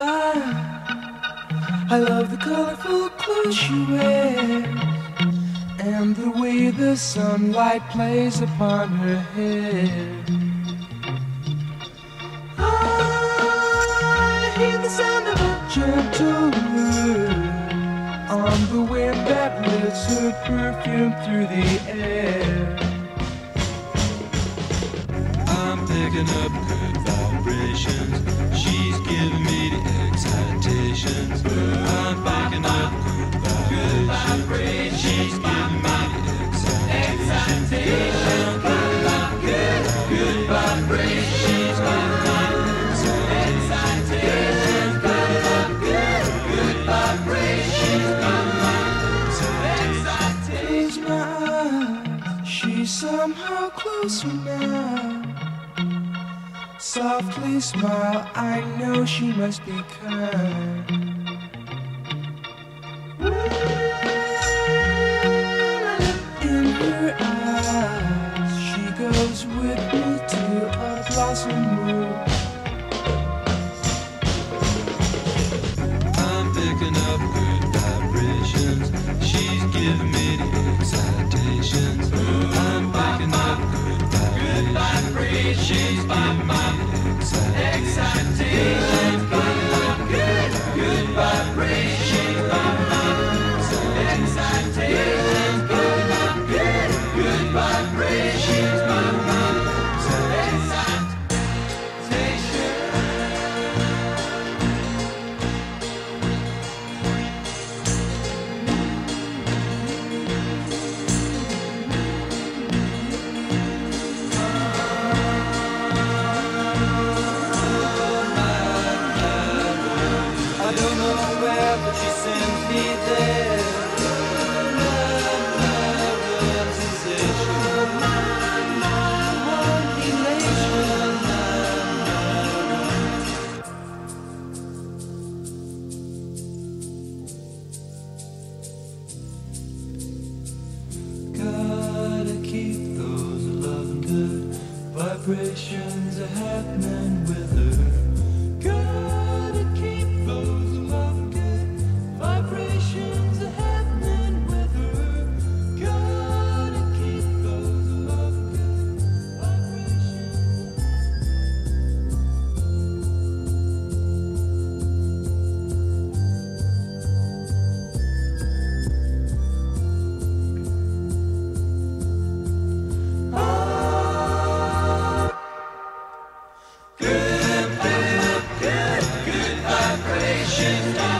I love the colorful clothes she wears and the way the sunlight plays upon her hair. I hear the sound of a gentle word on the wind that lifts her perfume through the air. I'm picking up good vibrations. She's giving me the excitations. I'm picking up good vibrations. She's giving me the excitations. I'm picking up good vibrations. She's giving me the excitations. Picking up good vibrations. She's giving me the excitations. Close my eyes, she's somehow closer now. Softly smile, I know she must be kind. In her eyes, she goes with me to a blossom room. I'm picking up good vibrations. She's giving me the excitations. I'm picking up good vibrations. She's giving me the excitations. Picking up good vibrations. She's giving me the excitations. Picking up good vibrations. She's giving me the I don't know where, but she sends me there. Love, sensation. One elation. Gotta keep those loving good vibrations are happening with her. Gotta keep those loving good vibrations are happening with her. Gotta keep those loving good vibrations. Good vibrations.